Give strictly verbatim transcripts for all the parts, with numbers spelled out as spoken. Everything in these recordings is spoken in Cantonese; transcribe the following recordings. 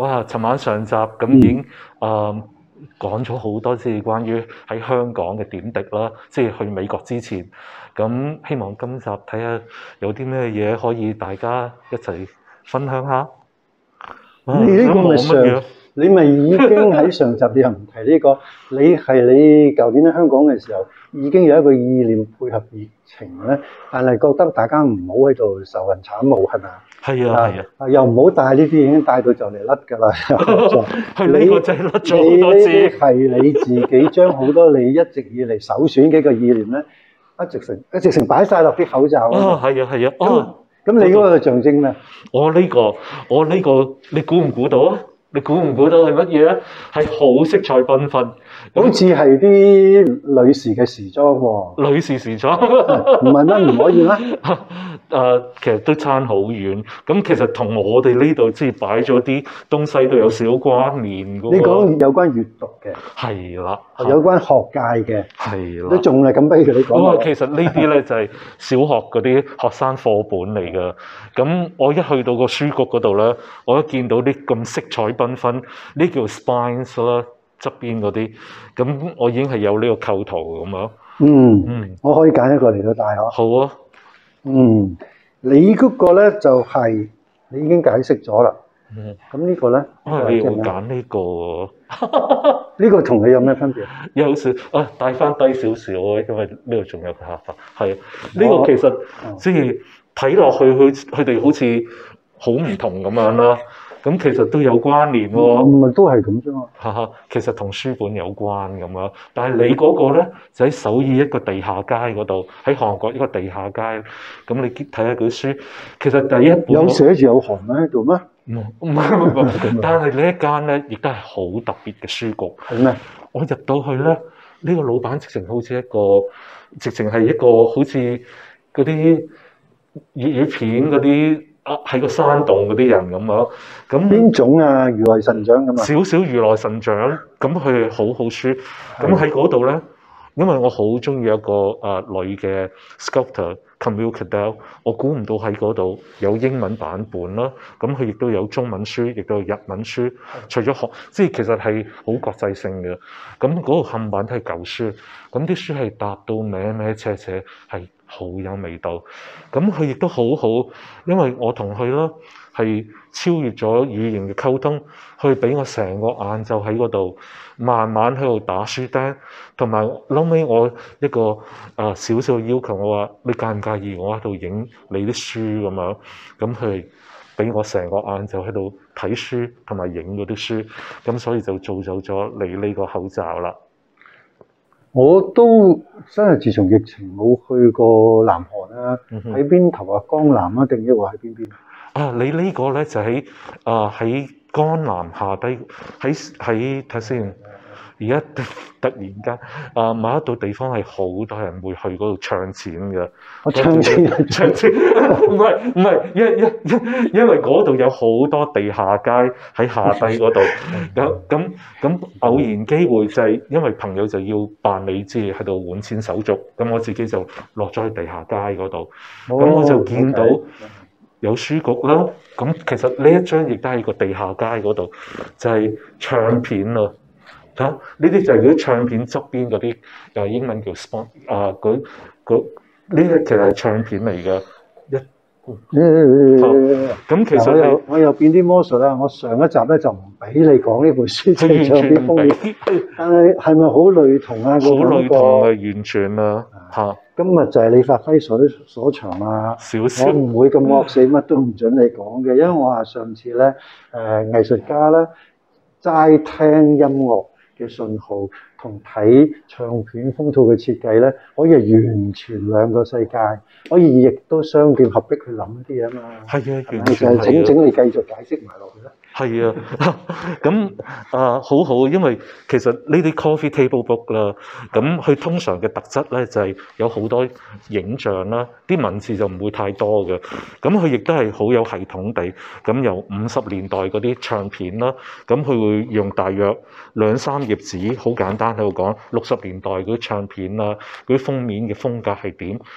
哇！尋晚上集咁已經誒、呃、講咗好多即係關於喺香港嘅點滴啦，即係去美國之前。咁希望今集睇下有啲咩嘢可以大家一齊分享下。 你呢個咪上，你咪已經喺上集你又唔提呢個，你係你舊年喺香港嘅時候已經有一個意念配合疫情咧，但係覺得大家唔好喺度愁雲慘霧係咪啊？ 係啊係啊， 又唔好帶呢啲已經帶到就嚟甩㗎啦。 係呢個真係甩咗好多次。 係你自己將好多你一直以嚟首選嘅一個意念咧，一直成一直成擺晒落啲口罩啊！係啊係啊，哦， 咁你嗰個象徵咩？ 我呢個我呢個，你估唔估到啊？你估唔估到係乜嘢啊？係好色彩繽紛， 好似係啲女士嘅時裝喎。 女士時裝， 唔係咩？唔可以咩？ 誒，其實都差好遠。咁其實同我哋呢度即係擺咗啲東西都有少少關聯嘅喎。 你講有關閱讀嘅， 係啦， 有關學界嘅， 係啦。 都仲係咁逼佢你講。 哦，其實呢啲咧就係小學嗰啲學生課本嚟㗎。咁我一去到個書局嗰度咧，我一見到啲咁色彩繽紛，呢叫 spines 啦，側邊嗰啲，咁我已經係有呢個構圖咁樣。 嗯嗯， 我可以揀一個嚟到帶嗬。 好啊。 嗯，你嗰個咧就係你已經解釋咗啦。 嗯。 咁呢個咧？ 啊，你會揀呢個喎？ 呢個同你有咩分別？ 有少啊，帶翻低少少啊，因為呢度仲有個下巴。係啊，呢個其實即係睇落去，佢佢哋好似好唔同咁樣啦。咁其實都有關聯喎。 唔係都係咁啫嘛。 哈哈，其實同書本有關咁樣。但係你嗰個咧就喺首爾一個地下街嗰度，喺韓國一個地下街。咁你睇下佢書，其實第一本有寫住有韓文喺度咩？ 唔唔唔唔，但係呢一間咧亦都係好特別嘅書局。 係咩？ 我入到去咧，呢個老闆直情好似一個，直情係一個好似嗰啲粵語片嗰啲啊，喺個山洞嗰啲人咁樣。咁邊種啊？如來神掌咁啊？ 少少如來神掌，咁佢係好好書。咁喺嗰度咧，因為我好中意一個啊女嘅 sculptor Camille Claudel，我估唔到喺嗰度有英文版本啦。咁佢亦都有中文書，亦都有日文書。除咗學，即係其實係好國際性嘅。咁嗰個冚版都係舊書，咁啲書係搭到歪歪斜斜，係好有味道。咁佢亦都好好，因為我同佢啦係超越咗語言嘅溝通，佢俾我成個晏晝喺嗰度慢慢喺度打書單，同埋後尾我一個啊少少嘅要求，我話你介唔介意我喺度影你啲書咁樣？咁佢俾我成個晏晝喺度睇書同埋影嗰啲書，咁所以就造就咗你呢個口罩啦。 我都真係自從疫情冇去過南韓啊，喺邊、嗯、頭啊？江南啊，定抑或喺邊邊？ 啊，你呢個咧就喺啊喺江南下低，喺喺睇先。而家突然間啊，某一度地方係好多人會去嗰度唱錢嘅。 我唱錢， 唱錢，唔係唔係，因因因因為嗰度有好多地下街喺下低嗰度。咁咁咁偶然機會就係因為朋友就要辦理即係喺度換錢手續，咁我自己就落咗去地下街嗰度。咁、哦、我就見到有書局啦。咁其實呢一張亦都喺個地下街嗰度，就係、是、唱片啊。嚇！呢啲就係嗰啲唱片側邊嗰啲，誒英文叫 spot 啊，嗰嗰呢啲其實係唱片嚟嘅。一咁其實我又我又變啲魔術啦！我上一集咧就唔俾你講呢本書，即係唱片封面。但係係咪好類同啊？ 好類同啊！完全啊！嚇！ 今日就係你發揮所所長啊！ 少少我唔會咁惡死，乜都唔準你講嘅，因為我話上次咧誒藝術家咧齋聽音樂嘅信號同睇唱片封套嘅設計咧，可以係完全兩個世界，可以亦都雙劍合璧去諗啲嘢啊嘛。 係啊，完全就係整整你繼續解釋埋落去啦。 係啊，咁啊好好，因為其實呢啲 coffee table book 啦，咁佢通常嘅特質咧就係有好多影像啦，啲文字就唔會太多嘅。咁佢亦都係好有系統地，咁由五十年代嗰啲唱片啦，咁佢會用大約兩三頁紙，好簡單喺度講六十年代嗰啲唱片啦，嗰啲封面嘅風格係點。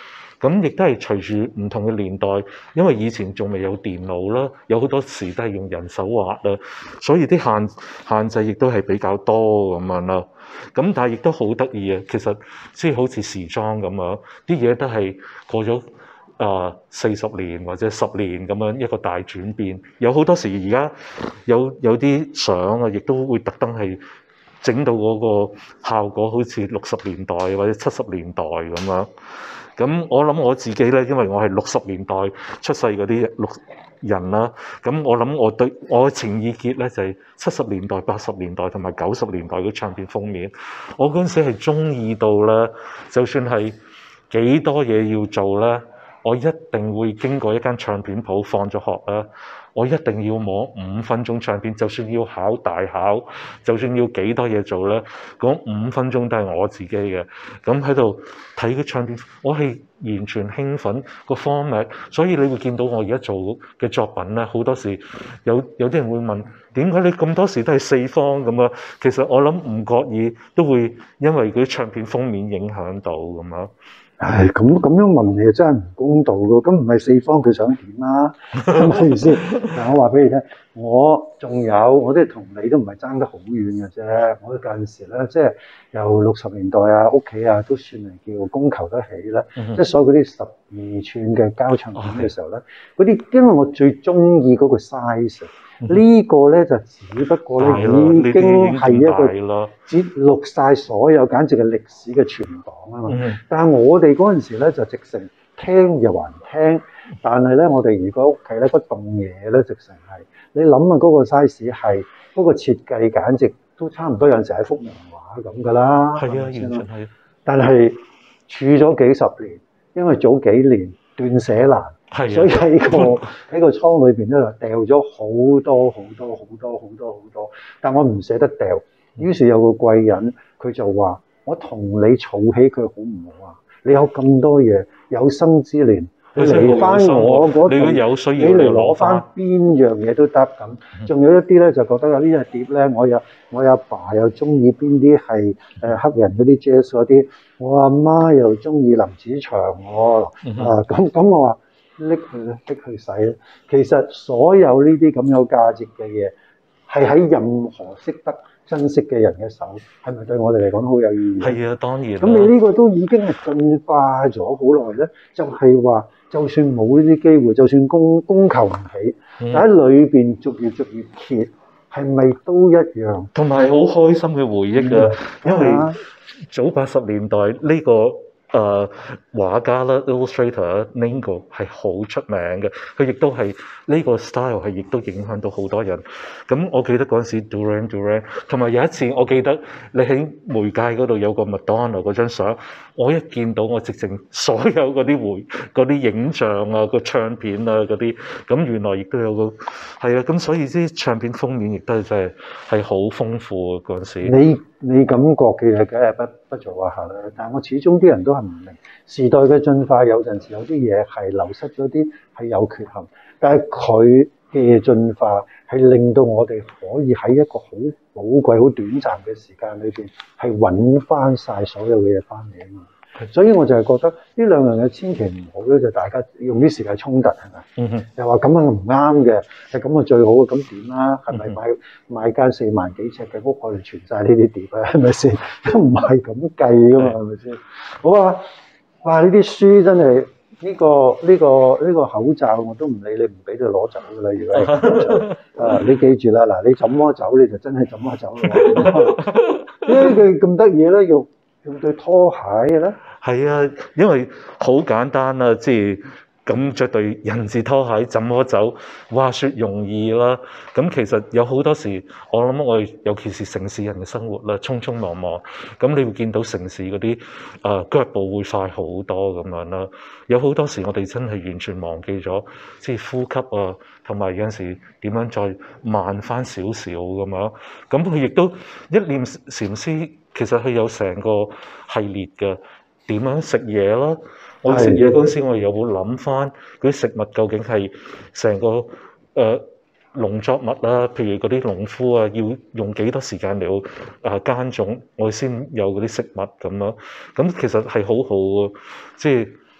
咁亦都係隨住唔同嘅年代，因為以前仲未有電腦啦，有好多時都係用人手畫啦，所以啲限限制亦都係比較多咁樣啦。咁但係亦都好得意啊，其實即係好似時裝咁樣，啲嘢都係過咗啊四十年或者十年咁樣一個大轉變。有好多時而家有有啲相啊，亦都會特登係整到嗰個效果好似六十年代或者七十年代咁樣。咁我諗我自己咧，因為我係六十年代出世嗰啲六人啦，咁我諗我對我嘅情意結咧就係七十年代、八十年代同埋九十年代嘅唱片封面。我嗰陣時係中意到咧，就算係幾多嘢要做咧，我一定會經過一間唱片鋪放咗學啦。我一定要摸五分鐘唱片，就算要考大考，就算要幾多嘢做咧，嗰五分鐘都係我自己嘅。咁喺度睇個唱片，我係完全興奮個 format，所以你會見到我而家做嘅作品咧，好多時有有啲人會問點解你咁多時都係四方咁啊？其實我諗唔覺意都會因為嗰啲唱片封面影響到咁樣。 唉，咁咁樣問你真係唔公道㗎，咁唔係四方佢想點啊？係咪意思？嗱，我話俾你聽，我仲有，我都同你都唔係爭得好遠嘅啫。我嗰陣時咧，即係由六十年代啊，屋企啊都算係叫供求得起啦。 嗯哼。 即係所有嗰啲十二寸嘅膠唱片嘅時候咧，嗰啲因為我最中意嗰個 size。呢個咧就只不過咧已經係一個節錄晒所有簡直係歷史嘅存檔啊嘛。 嗯、 但係我哋嗰陣時咧就直成聽又還聽，但係咧我哋如果屋企咧嗰棟嘢咧直成係你諗下嗰個 size 係嗰個設計簡直都差唔多有陣時係一幅名畫咁㗎啦。 係啊，完全係。 但係儲咗幾十年，因為早幾年斷捨難。 係， 所以喺個喺個倉裏邊咧就掉咗好多好多好多好多好多，但我唔捨得掉。於是有個貴人佢就話：我同你儲起佢好唔好啊？你有咁多嘢，有生之年你嚟翻我嗰度，你嚟攞翻邊樣嘢都得咁。仲有一啲咧就覺得啊，呢隻碟咧，我有我阿爸又中意邊啲係誒黑人嗰啲 jazz 嗰啲，我阿媽又中意林子祥喎。啊咁咁我話。拎去咧，拎去洗咧。其實所有呢啲咁有價值嘅嘢，係喺任何識得珍惜嘅人嘅手，係咪對我哋嚟講好有意義？ 係啊，當然。 咁你呢個都已經係進化咗好耐咧，就係話，就算冇呢啲機會，就算供供求唔起，嗯、但喺裏邊逐頁逐頁揭，係咪都一樣？ 同埋好開心嘅回憶啊！嗯、因為早八十年代呢、呢個。誒、uh, 畫家啦 ，illustrator Ningo 係好出名嘅，佢亦都係呢個 style 係亦都影響到好多人。咁我記得嗰陣時 Duran Duran，同埋有一次我記得你喺媒介嗰度有個麥當勞嗰張相，我一見到我直情所有嗰啲回嗰啲影像啊、個唱片啊嗰啲，咁原來亦都有個係啊，咁所以啲唱片封面亦都係真係係好豐富嗰陣時。 你你感覺嘅嘢梗係不不在話下啦，但係我始終啲人都係唔明時代嘅進化，有陣時有啲嘢係流失咗啲係有缺陷，但係佢嘅進化係令到我哋可以喺一個好寶貴、好短暫嘅時間裏邊係揾翻晒所有嘅嘢翻嚟啊嘛。所以我就係覺得呢兩樣嘢千祈唔好咧，就大家用啲時間衝突係咪？嗯哼，又話咁樣唔啱嘅，係咁啊最好嘅，咁點啦？係咪買買間四萬幾尺嘅屋，我哋存晒呢啲碟啊？係咪先？都唔係咁計噶嘛，係咪先？好啊！哇！呢啲書真係呢個呢個呢個口罩我都唔理你，唔俾佢攞走噶啦！如果係口罩啊，你記住啦，嗱，你怎麼走你就真係怎麼走啦！點解佢咁得意咧？用用對拖鞋嘅咧？ 係啊，因為好簡單啊，即係咁着對人字拖鞋怎麼走？話説容易啦。咁其實有好多時，我諗我哋尤其是城市人嘅生活啦，匆匆忙忙，咁你會見到城市嗰啲誒腳步會快好多咁樣啦。有好多時我哋真係完全忘記咗，即係呼吸啊，同埋有陣時點樣再慢翻少少咁樣。咁佢亦都一念禪師，其實佢有成個系列嘅。點樣食嘢啦？我食嘢嗰陣時，我哋有冇諗翻嗰啲食物究竟係成個誒、呃、農作物啦？譬如嗰啲農夫啊，要用幾多時間嚟到誒耕種，我哋先有嗰啲食物咁咯。咁其實係好好嘅，即係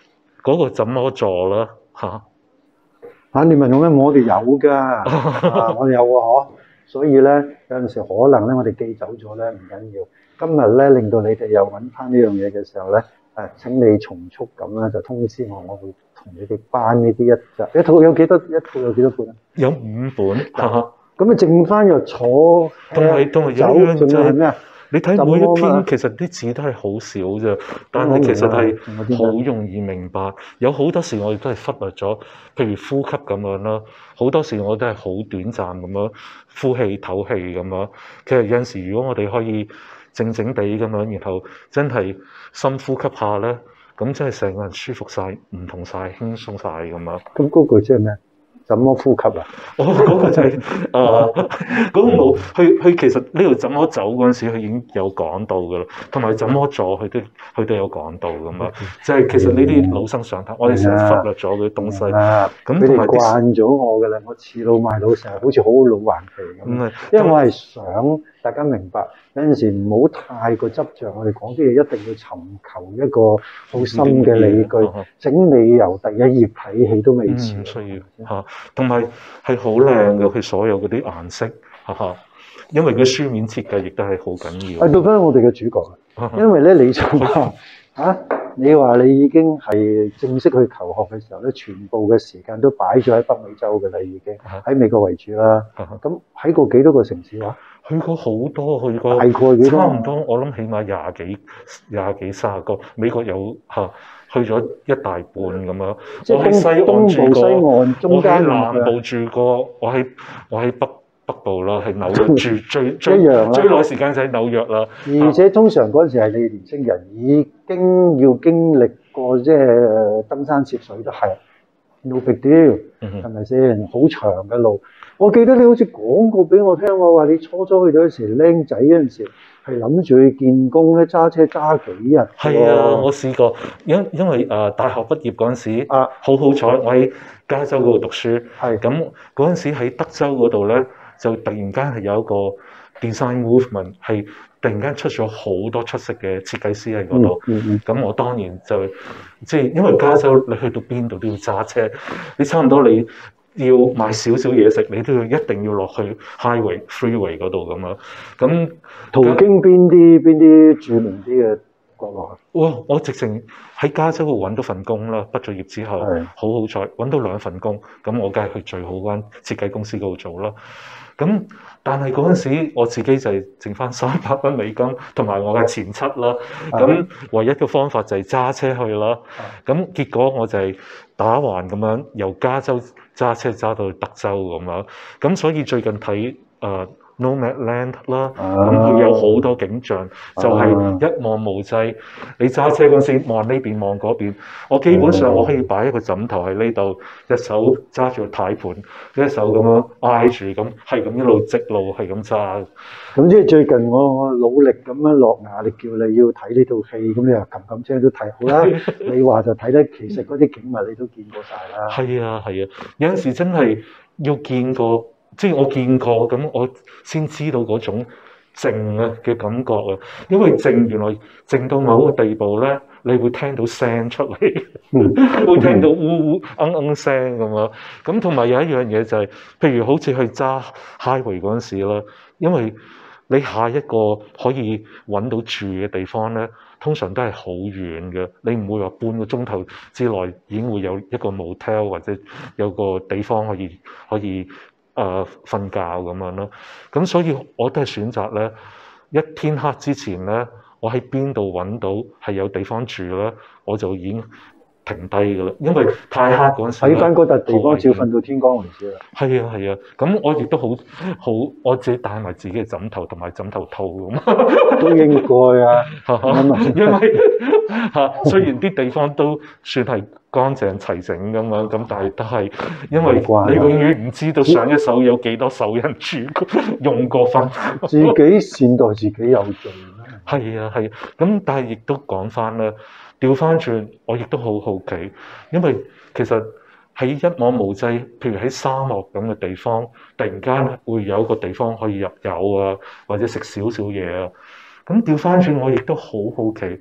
嗰個怎麼做啦嚇？ 啊！你問我咩？我哋有㗎，啊，我哋有喎嗬。所以咧，有陣時可能咧，我哋記走咗咧，唔緊要。今日咧，令到你哋又揾翻呢樣嘢嘅時候咧，誒、請你從速咁咧就通知我，我會同你哋班呢啲一集一套有幾多一套有幾多本啊？ 有五本嚇， 咁啊，剩翻又坐同埋同埋有一走， 樣就係仲有係咩啊？ 你睇每一怎麼嘛篇，其實啲字都係好少啫，但係其實係好容易明白。有好多時我哋都係忽略咗，譬如呼吸咁樣啦。好多時我都係好短暫咁樣呼氣唞氣咁樣。其實有陣時，如果我哋可以靜靜地咁樣，然後真係深呼吸下咧，咁真係成個人舒服晒，唔同晒，輕鬆晒咁樣。 咁嗰句即係咩？怎麼呼吸啊？ 哦，嗰、那個就係、是、誒，嗰、那個冇，佢佢其實呢度怎麼走嗰陣時，佢已經有講到噶啦，同埋怎麼做，佢都佢都有講到咁啊。即係其實呢啲老生常談，我哋成日忽略咗嘅東西。咁佢哋同埋慣咗我噶啦，我恃老賣老，成日好似好老頑皮咁。 唔係， 因為我係想大家明白，有陣時唔好太過執着。我哋講啲嘢一定要尋求一個好深嘅理據，整理由第一頁睇起都未遲。 唔需要嚇。同埋係好靚嘅，佢所有嗰啲顏色嚇嚇，因為佢書面設計亦都係好緊要。 啊，到翻我哋嘅主角啊，因為咧你就話啊，你話你已經係正式去求學嘅時候咧，全部嘅時間都擺咗喺北美洲嘅啦，已經喺美國為主啦。咁喺過幾多個城市話？ 去過好多，去過大概幾多？ 差唔多，我諗起碼廿幾、廿幾、卅個。美國有嚇。去咗一大半咁樣，我喺西岸住過，我喺南部住過，我喺我喺北北部啦，喺紐約住最最最耐時間就喺紐約啦。 而且通常嗰陣時係你年青人已經要經歷過即係登山涉水都係 no big deal，係咪先？好長嘅路。我記得你好似講過俾我聽，我話你初初去到嗰時僆仔嗰陣時。係諗住去見工咧，揸車揸幾日？ 係啊，我試過，因因為誒、呃、大學畢業嗰陣時， 啊， 好好彩，我喺加州嗰度讀書。 係咁嗰陣時喺德州嗰度咧，就突然間係有一個 design movement，係突然間出咗好多出色嘅設計師喺嗰度。 嗯嗯。 咁、嗯、我當然就即係因為加州你去到邊度都要揸車，你差唔多你。要買少少嘢食，你都要一定要落去 highway、freeway 嗰度咁樣。咁途經邊啲邊啲著名啲嘅國內啊？ 哇！我直情喺加州度揾到份工啦，畢咗業之後， 係好好彩揾到兩份工。咁我梗係去最好間設計公司嗰度做啦。咁但係嗰陣時我自己就係剩翻三百蚊美金同埋我嘅前七啦。咁唯一嘅方法就係揸車去啦。咁結果我就係打橫咁樣由加州揸車揸到德州咁樣。咁所以最近睇誒、呃、Nomadland 啦，咁佢有好多景象，就係、是、一望無際。你揸車嗰時望呢邊望嗰邊，我基本上我可以擺一個枕頭喺呢度，一手揸住個軚盤，一手咁樣挨住咁，係咁一路直路係咁揸。 咁即係最近我我努力咁樣落壓力叫你要睇呢套戲，咁你又撳撳車都睇好啦。你話就睇得，其實嗰啲景物你都見過晒啦。 係啊係啊，有陣時真係要見過。即係我見過咁，我先知道嗰種靜啊嘅感覺啊。因為靜原來靜到某個地步咧，你會聽到聲出嚟，會聽到嗚嗚嘭嘭聲咁樣。咁同埋有一樣嘢就係、是，譬如好似去揸 highway 嗰陣時啦，因為你下一個可以揾到住嘅地方咧，通常都係好遠嘅。你唔會話半個鐘頭之內已經會有一個 motel 或者有個地方可以可以。誒瞓、呃、覺咁樣咯，咁所以我都係選擇咧，一天黑之前咧，我喺邊度揾到係有地方住咧，我就已經停低㗎啦，因為太黑嗰陣時， 喺翻嗰笪地方照瞓到天光為止啦。係啊係啊，咁我亦都好好，我自己帶埋自己嘅枕頭同埋枕頭套咁， 都應該啊， 因為嚇雖然啲地方都算係乾淨齊整咁樣，咁但係都係因為你永遠唔知道上一手有幾多手人住用過翻， 自己善待自己有罪啦。 係啊係啊，咁但係亦都講翻啦。調翻轉，我亦都好好奇，因為其實喺一望無際，譬如喺沙漠咁嘅地方，突然間會有一個地方可以入油啊，或者食少少嘢啊。咁調翻轉，我亦都好好奇，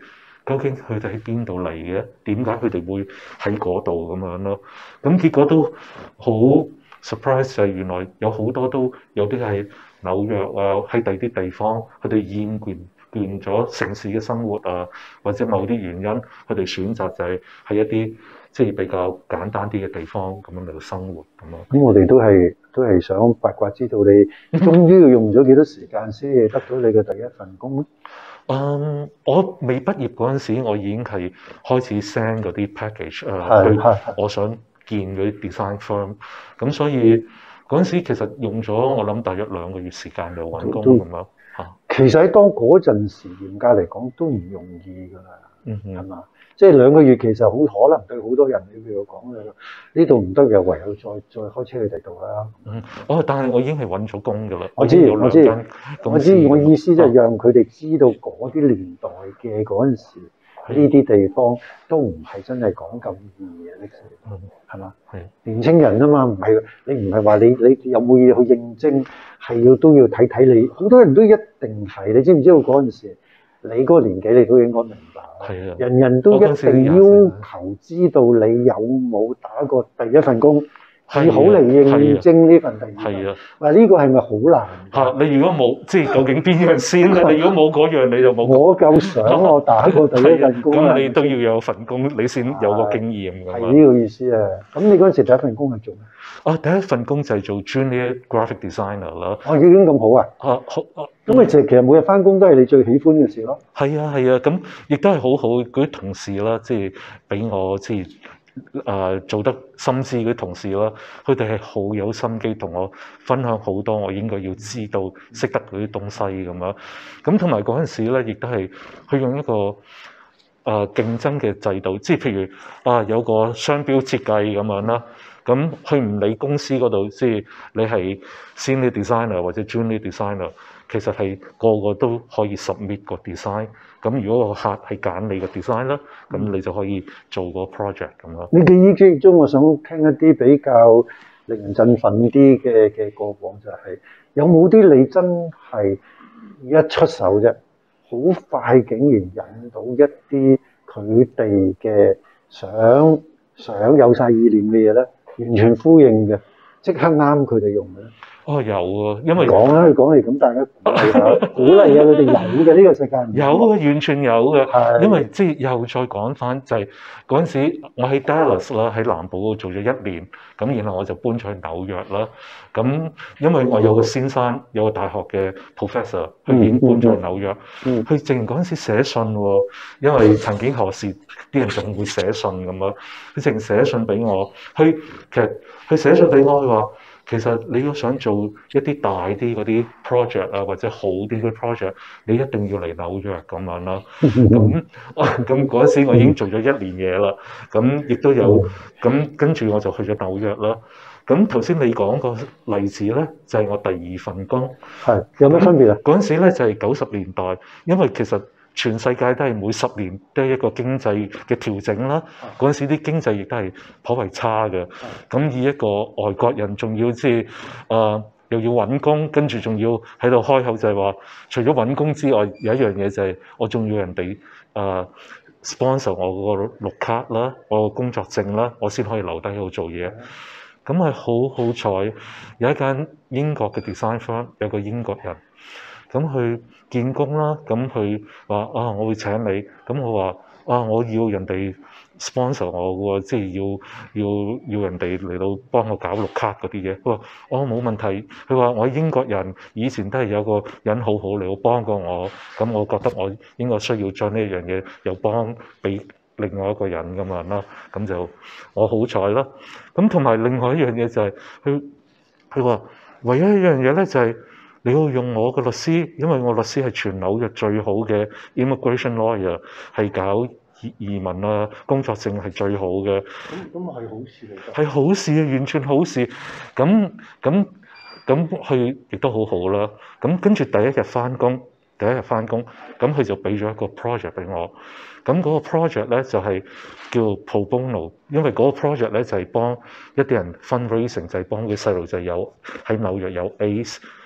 究竟佢哋喺邊度嚟嘅？點解佢哋會喺嗰度咁樣咯？咁結果都好 surprise 就係原來有好多都有啲係紐約啊，喺第二啲地方，佢哋厭倦倦咗城市嘅生活啊，或者某啲原因，佢哋選擇就係喺一啲即係比較簡單啲嘅地方咁樣嚟到生活咁咯。 咁我哋都係都係想八卦知道你終於要用咗幾多時間先至得到你嘅第一份工咧？ 嗯，我未畢業嗰陣時，我已經係開始 send 嗰啲 package 啊、 係去係我想見嗰啲 design firm，咁所以嗰陣時其實用咗我諗大約兩個月時間嚟揾工都咁樣嚇。 其實喺當嗰陣時，嚴格嚟講都唔容易㗎啦， 嗯哼， 係嘛？即係兩個月其實好可能對好多人，你譬如講嘅呢度唔得，又唯有再再開車去第度啦。 嗯，哦，但係我已經係揾咗工㗎啦， 我知已經有我知兩間我公司知，我意思即係啊讓佢哋知道嗰啲年代嘅嗰陣時，呢啲地方都唔係真係講咁易嘅歷史， 嗯係嘛？ 係年青人啊嘛，唔係你唔係話你你有冇嘢去應徵，係要都要睇睇你。好多人都一定係，你知唔知道嗰陣時你嗰個年紀你都應該明白。 係啊， 人人都一定要求知道你有冇打過第一份工，至好嚟應徵呢份第二份。 係啊， 話呢個係咪好難嚇你如果冇即係究竟邊樣先咧？你如果冇嗰樣你就冇。 我夠想我打過第一份工啊！ 咁你都要有份工，你先有個經驗㗎嘛。 係呢個意思啊！咁你嗰陣時第一份工係做咩？ 啊，第一份工就係做 junior graphic designer 啦。 哦，已經咁好啊！ 啊，好啊， 咁咪其實其實每日翻工都係你最喜歡嘅事咯。 係啊係啊，咁亦都係好好嗰啲同事啦，即係俾我即係啊做得心知嗰啲同事啦，佢哋係好有心機同我分享好多我應該要知道識得嗰啲東西咁樣。咁同埋嗰陣時咧，亦都係佢用一個啊競爭嘅制度，即係譬如啊有個商標設計咁樣啦。咁佢唔理公司嗰度，即係你係 senior designer 或者 junior designer，其實係個個都可以 submit 個 design。咁如果個客係揀你個 design 啦，咁你就可以做個 project 咁咯。 你嘅意見中，我想聽一啲比較令人振奮啲嘅嘅過往，就係有冇啲你真係一出手啫，好快竟然引到一啲佢哋嘅想想有晒意念嘅嘢咧？完全呼應嘅，即刻啱佢哋用嘅咧。 哦，有啊，因為講啦，講嚟咁大家鼓勵下，鼓勵下佢哋有嘅呢個世界。 有啊，完全有嘅。 係因為即係又再講翻，就係嗰陣時我喺 Dallas 啦，喺南部嗰度做咗一年，咁然後我就搬咗去紐約啦。咁因為我有個先生，有個大學嘅 professor，佢已經搬咗去紐約。 嗯， 佢淨嗰陣時寫信喎，因為曾經何時啲人仲會寫信咁樣，佢淨寫信俾我。佢其實佢寫信俾我，佢話。其實你都想做一啲大啲嗰啲 project 啊，或者好啲嘅 project，你一定要嚟紐約咁樣啦。咁咁嗰陣時我已經做咗一年嘢啦，咁亦都有咁跟住我就去咗紐約啦。咁頭先你講個例子咧，就係、是、我第二份工。 係有咩分別啊？ 嗰陣時咧就係九十年代，因為其實全世界都係每十年都係一個經濟嘅調整啦。嗰陣時啲經濟亦都係頗為差嘅。咁以一個外國人仲要即係誒又要揾工，跟住仲要喺度開口就係話，除咗揾工之外，有一樣嘢就係我仲要人哋誒、呃、sponsor 我個綠卡啦，我個工作證啦，我先可以留低喺度做嘢。咁係好好彩，有一間英國嘅 design firm，有個英國人。咁佢見工啦，咁佢話啊，我會請你。咁我話啊，我要人哋 sponsor 我喎，即係要要要人哋嚟到幫我搞綠卡嗰啲嘢。佢話我冇問題。佢話我英國人以前都係有個人好好嚟到幫過我，咁我覺得我應該需要將呢樣嘢又幫俾另外一個人咁樣啦。咁就我好彩啦。咁同埋另外一樣嘢就係佢佢話唯一一樣嘢咧就係、是。你要用我個律師，因為我律師係全紐約最好嘅 immigration lawyer，係搞移民啊、工作證係最好嘅。 咁咁係好事嚟㗎。 係好事啊，完全好事。咁咁咁佢亦都好好啦。咁跟住第一日返工，第一日返工，咁佢就俾咗一個 project 俾我。咁嗰個 project 咧就係叫 pro bono，因為嗰個 project 咧就係幫一啲人 fundraising，就係幫啲細路仔有喺紐約有 AIDS。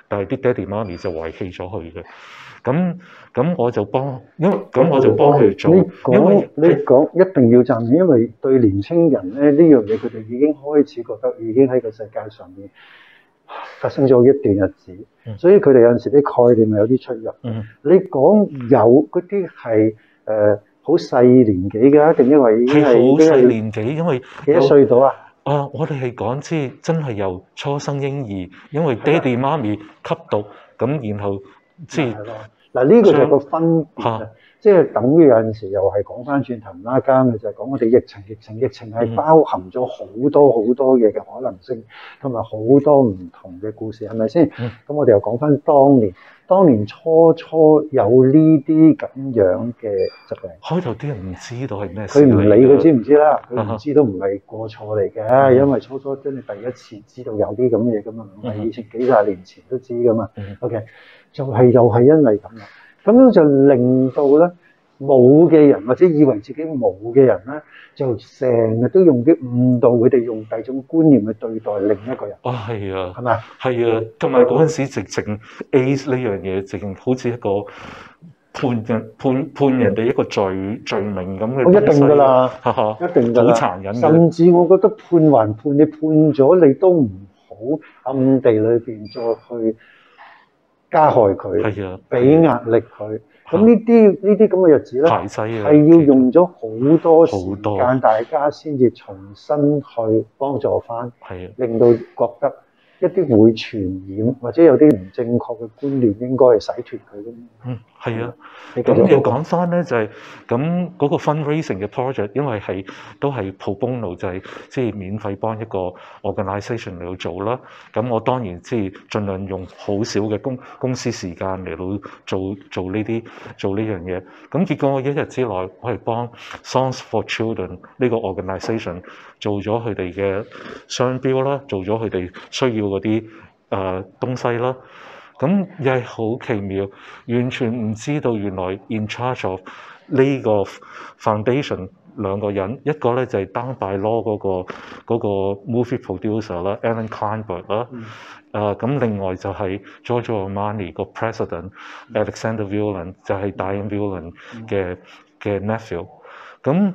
但係啲爹哋媽咪就遺棄咗佢嘅。咁咁我就幫，因為咁我就幫佢做， 你因為講你講一定要讚，因為對年青人咧呢樣嘢，佢哋已經開始覺得已經喺個世界上面發生咗一段日子， 嗯所以佢哋有陣時啲概念係有啲出入。 嗯你講有嗰啲係誒好細年紀嘅，定因為已經係好係已經細係年紀，因為幾多歲到啊？ 啊！我哋係講即係真係由初生嬰兒，因為爹哋媽咪吸毒，咁然後即係係咯，嗱呢個就係個分別嚇啊，即係等於有陣時又係講翻轉頭唔拉更嘅，就係講我哋疫情，疫情，疫情係包含咗好多好多嘢嘅可能性，同埋好多唔同嘅故事，係咪先？咁、 嗯我哋又講翻當年，當年初初有呢啲咁樣嘅疾病。 開頭啲人唔知道係咩事佢唔理佢知唔唔知啦，佢啊唔知都唔係過錯嚟嘅， 嗯因為初初真係第一次知道有啲咁嘅嘢噶嘛，唔係嗯以前幾廿年前都知噶嘛。 嗯 OK，就係又係因為咁樣，咁樣就令到咧冇嘅人或者以為自己冇嘅人咧，就成日都用啲誤導佢哋，用第二種觀念去對待另一個人， 啊係啊係咪？ 係啊，同埋嗰陣時直情 AIDS 呢樣嘢，直情好似一個判人判判人哋一個罪罪名咁嘅我一定㗎啦， 哈哈， 一定㗎啦， 好殘忍嘅。 甚至我覺得判還判，你判咗你都唔好暗地裏邊再去加害佢， 係啊， 俾壓力佢。咁呢啲呢啲咁嘅日子咧， 排擠啊， 係要用咗好多時好多間，大家先至重新去幫助翻， 係啊， 令到覺得一啲會傳染或者有啲唔正確嘅觀念，應該係洗脱佢嘅。 嗯係啊。 你繼續咁要講翻咧，就係咁嗰個 fundraising 嘅 project，因為係都係 pro bono，就係即係免費幫一個 organisation 嚟到做啦。咁我當然即係盡量用好少嘅公公司時間嚟到做做呢啲做呢樣嘢。咁結果我一日之內，我係幫 Songs for Children 呢個 organisation 做咗佢哋嘅商標啦，做咗佢哋需要嗰啲誒東西啦。咁又係好奇妙，完全唔知道原來 in charge of 呢個 foundation 兩個人，一個咧就係 Down by Law 嗰個嗰個 movie producer 啦 ，Alan Kleinberg 啦，誒咁另外就係 Giorgio Armani 個 president Alexander Villon 就係 Diane Villon 嘅嘅 nephew，咁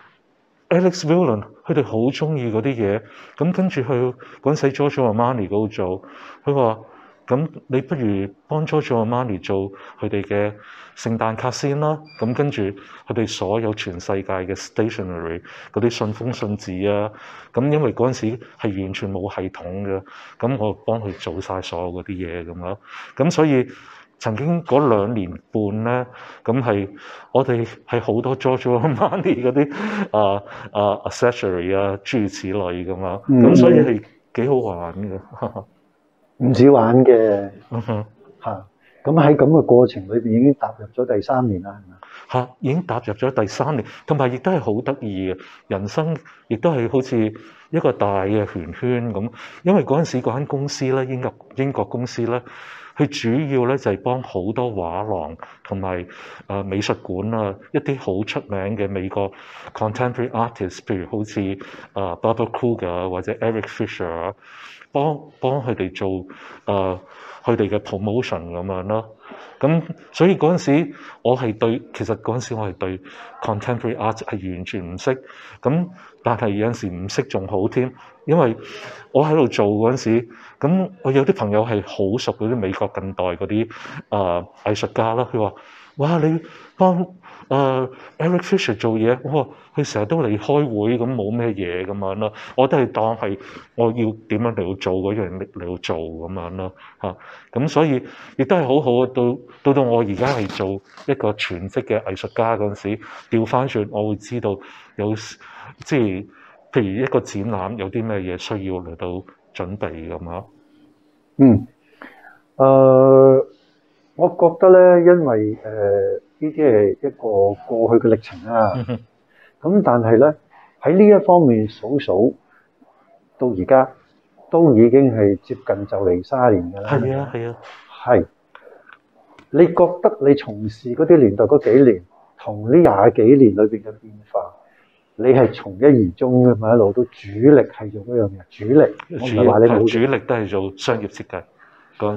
Alex Villon 佢哋好中意嗰啲嘢，咁跟住去嗰陣時 Giorgio Armani 嗰度做，佢話。咁你不如幫 Giorgio Armani 做佢哋嘅聖誕卡先啦。咁跟住佢哋所有全世界嘅 stationery 嗰啲信封信紙啊，咁因為嗰陣時係完全冇系統嘅，咁我幫佢做晒所有嗰啲嘢咁咯。咁所以曾經嗰兩年半咧，咁係我哋係好多 Giorgio Armani 嗰啲啊啊 accessory 啊諸如此類咁啊，咁、嗯、所以係幾好玩嘅。 唔止玩嘅嗯哼， 嚇，咁喺咁嘅過程裏邊已經踏入咗第三年啦，係咪？ 嚇，已經踏入咗第三年，同埋亦都係好得意嘅人生，亦都係好似一個大嘅圓圈咁。因為嗰陣時嗰間公司咧，英國英國公司咧，佢主要咧就係幫好多畫廊同埋誒美術館啊，一啲好出名嘅美國 contemporary artist，譬如好似誒 Barbara Kruger 或者 Eric Fisher 啊。幫幫佢哋做誒佢哋嘅 promotion 咁樣咯，咁所以嗰陣時我係對，其實嗰陣時我係對 contemporary art 係完全唔識，咁但係有陣時唔識仲好添，因為我喺度做嗰陣時，咁我有啲朋友係好熟嗰啲美國近代嗰啲誒藝術家啦，佢話：哇，你幫誒、呃、Eric Fisher 做嘢，哇！佢成日都嚟開會咁，冇咩嘢咁樣咯。我都係當係我要點樣嚟到做嗰樣嚟到做咁樣咯嚇。咁所以亦都係好好。到到到我而家係做一個全職嘅藝術家嗰陣時，調翻轉我會知道有即係譬如一個展覽有啲咩嘢需要嚟到準備咁樣。 嗯，誒、呃，我覺得咧，因為誒呢啲係一個過去嘅歷程啊。咁但係咧喺呢一方面數數到而家都已經係接近就嚟卅年㗎啦。 係啊係啊， 係。你覺得你從事嗰啲年代嗰幾年，同呢廿幾年裏邊嘅變化，你係從一而終嘅嘛？一路都主力係做嗰樣嘢，主力。我唔係話你冇主力都係做商業設計嗰陣時。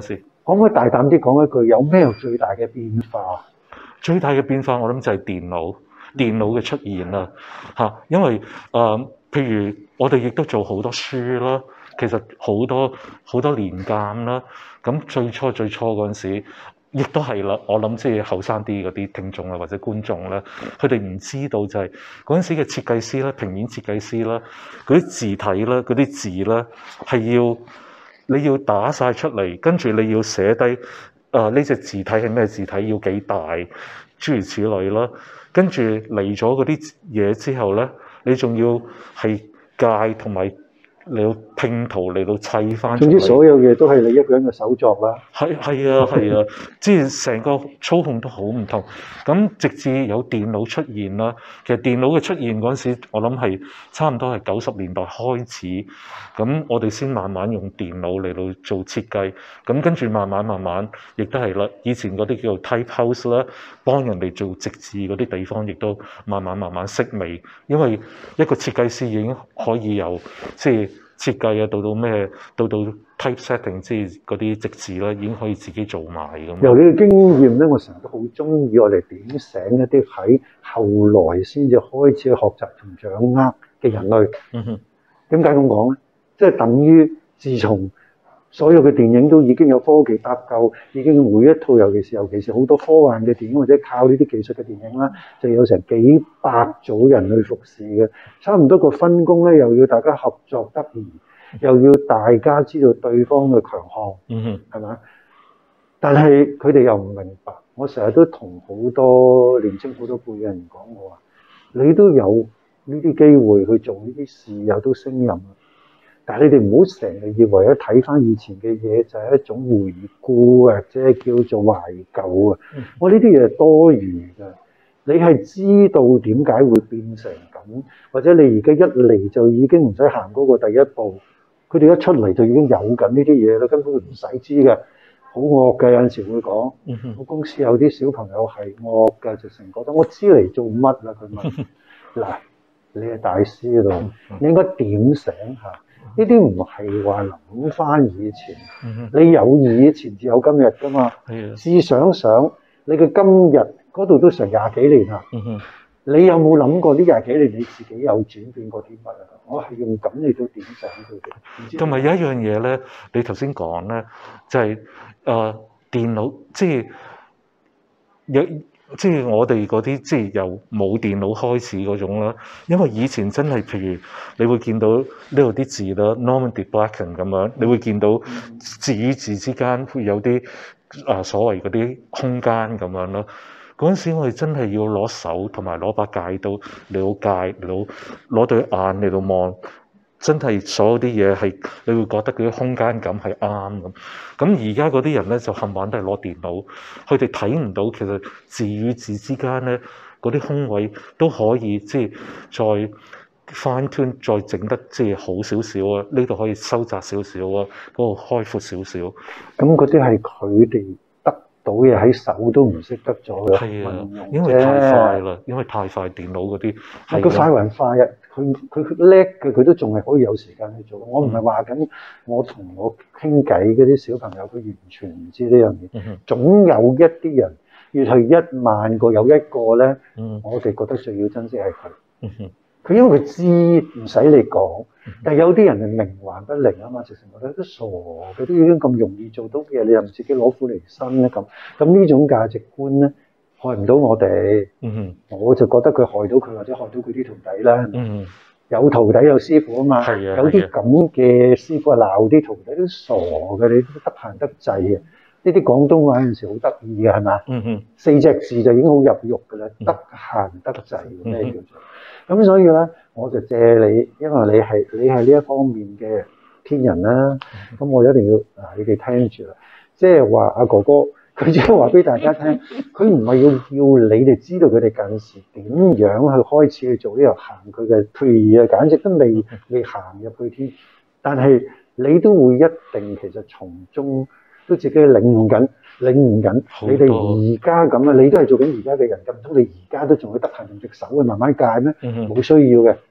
可唔可以大膽啲講一句，有咩最大嘅變化？ 最大嘅變化，我諗就係電腦，電腦嘅出現啦嚇。因為誒、呃，譬如我哋亦都做好多書啦，其實好多好多年鑑啦。咁最初最初嗰陣時，亦都係啦。我諗即係後生啲嗰啲聽眾啊，或者觀眾咧，佢哋唔知道就係嗰陣時嘅設計師啦、平面設計師啦，嗰啲字體啦、嗰啲字咧，係要你要打晒出嚟，跟住你要寫低。誒呢隻字體係咩字體？要幾大？諸如此類啦。跟住嚟咗嗰啲嘢之後咧，你仲要係界同埋你要拼圖嚟到砌翻出嚟。 總之所有嘢都係你一個人嘅手作啦。 係係啊係啊，即係成個操控都好唔同。咁直至有電腦出現啦，其實電腦嘅出現嗰陣時，我諗係差唔多係九十年代開始。咁我哋先慢慢用電腦嚟到做設計。咁跟住慢慢慢慢，亦都係啦。以前嗰啲叫做 type house 啦，幫人哋做直字嗰啲地方，亦都慢慢慢慢式微。因為一個設計師已經可以由即係設計啊，到到咩，到到 type setting，即係嗰啲直字啦，已經可以自己做埋咁。 由你嘅經驗咧，我成日都好中意我哋點醒一啲喺後來先至開始學習同掌握嘅人類。 嗯哼， 點解咁講咧？即係等於自從所有嘅電影都已經有科技搭救，已經每一套，尤其是尤其是好多科幻嘅電影或者靠呢啲技術嘅電影啦，就有成幾百組人去服侍嘅，差唔多個分工咧，又要大家合作得宜，又要大家知道對方嘅強項， 嗯哼， 係咪？但係佢哋又唔明白，我成日都同好多年青好多輩嘅人講過話，你都有呢啲機會去做呢啲事，又都升任。但係你哋唔好成日以為咧睇翻以前嘅嘢就係一種回顧或者叫做懷舊啊！ 嗯、 我呢啲嘢係多餘㗎。你係知道點解會變成咁，或者你而家一嚟就已經唔使行嗰個第一步，佢哋一出嚟就已經有緊呢啲嘢啦，根本唔使知嘅。好惡嘅，有陣時會講， 嗯、哼我公司有啲小朋友係惡嘅，就成覺得我知嚟做乜啦？佢問嗱，你係大師咯，你應該點醒下？呢啲唔係話諗翻以前， 嗯、 你有以前至有今日㗎嘛？ 係啊， 試想想，你嘅今日嗰度都成廿幾年啦。 嗯、 你有冇諗過呢廿幾年你自己有轉變過啲乜啊？我係用咁嚟到點醒佢哋。 同埋有一樣嘢咧，你頭先講咧，就係、是、誒、呃、電腦，即係有。即係我哋嗰啲，即係由冇電腦開始嗰種啦。因為以前真係，譬如你會見到呢度啲字啦 ，Normandy Blacken 咁樣，你會見到字與字之間會有啲啊所謂嗰啲空間咁樣咯。嗰陣時我哋真係要攞手同埋攞把戒刀嚟到戒，嚟到攞對眼嚟到望。真係所有啲嘢係，你會覺得佢啲空間感係啱咁。咁而家嗰啲人咧就冚唪唥都係攞電腦，佢哋睇唔到其實字與字之間咧嗰啲空位都可以即係再 fine tune 再整得即係好少少啊！呢度可以收窄少少啊，嗰度開闊少少。 咁嗰啲係佢哋得到嘢喺手都唔識得咗嘅。 係啊，因為太快啦，因為太快電腦嗰啲係佢快還快啊！佢佢叻嘅，佢都仲係可以有時間去做。我唔係話緊我同我傾偈嗰啲小朋友，佢完全唔知呢樣嘢。 嗯、 總有一啲人，越係一萬個有一個咧， 嗯、 我哋覺得最要珍惜係佢。 嗯佢因為佢知唔使你講，但係有啲人係冥頑不靈啊嘛，直情覺得都傻嘅，都已經咁容易做到嘅嘢，你又唔自己攞苦嚟辛咧咁。咁呢種價值觀咧，害唔到我哋。 嗯、 我就覺得佢害到佢或者害到佢啲徒弟啦。 嗯、 有徒弟有師傅啊嘛， 係啊， 有啲咁嘅師傅鬧啲徒弟都傻嘅，你都得閒得滯嘅。呢啲廣東話有陣時好得意嘅係嘛？ 嗯嗯， 四隻字就已經好入肉㗎啦，得閒得滯咩叫做？咁所以咧，我就借你，因為你係你係呢一方面嘅天人啦。咁我一定要啊，你哋聽住啦。即係話阿哥哥，佢只係話俾大家聽，佢唔係要要你哋知道佢哋近時點樣去開始去做呢個行佢嘅 pre 啊，簡直都未未行入去添。但係你都會一定其實從中都自己領悟緊。領悟緊，你哋而家咁啊，你都係做緊而家嘅人，咁唔通你而家都仲會得閒用隻手去慢慢戒咩？冇、 嗯、 需要嘅，